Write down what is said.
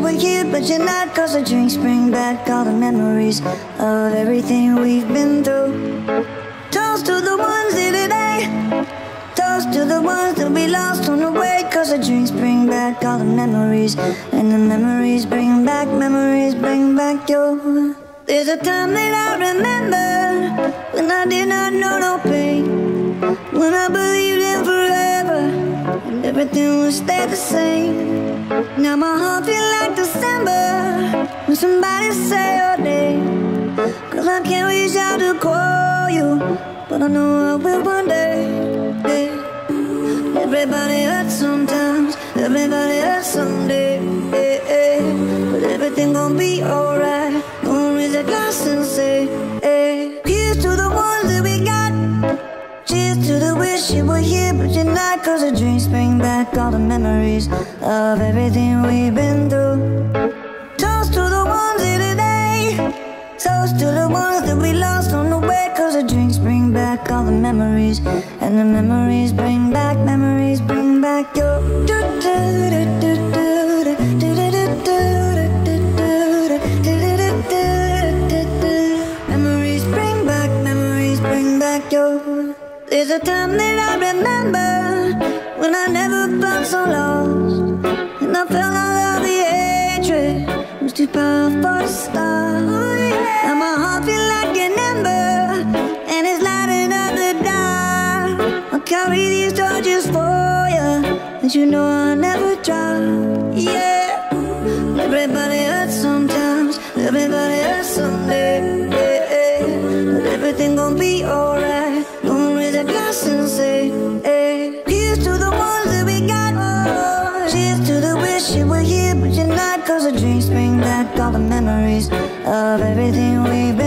were here, but you're not. 'Cause the drinks bring back all the memories of everything we've been through. Toast to the ones here today. Toast to the ones that we lost on the way. 'Cause the drinks bring back all the memories, and the memories bring back your. There's a time that I remember when I did not know no pain, when I believed in forever and everything would stay the same. Now my heart feels like December when somebody say your name. 'Cause I can't reach out to call you, but I know I will one day. Everybody hurts sometimes, everybody hurts someday. But everything gon' be alright. Gonna raise a glass and say, here's to the ones that we got. Cheers to the wish you were here, but you're not. 'Cause the drinks bring back all the memories of everything we've been through. Toast to the ones here today. Toast to the ones that we lost on the way. 'Cause the drinks bring back all the memories, and the memories bring back your. Memories bring back your. There's a time that I remember when I never felt so lost, and I felt all of the hatred was too powerful to stop. Now my heart feels like an ember, and it's lighting up the dark. I'll carry these torches for you, and you know I'll never drop. Yeah, everybody hurts sometimes, everybody hurts someday. But everything gon' be alright. Gonna raise a glass and say, here's to the ones that we got. Cheers to the wish you were here, but you're not. 'Cause the drinks bring back all the memories of everything we've been